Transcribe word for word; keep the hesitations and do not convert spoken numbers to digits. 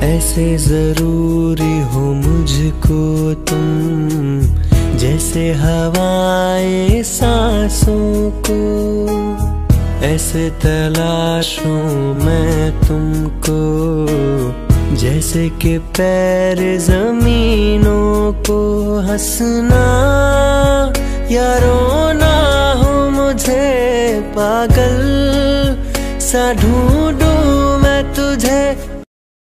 ऐसे जरूरी हो मुझको तुम, जैसे हवाएं सांसों को। ऐसे तलाशूं मैं तुमको, जैसे कि पैर जमीनों को। हंसना या रोना हो मुझे पागल सा ढूंढूं मैं तुझे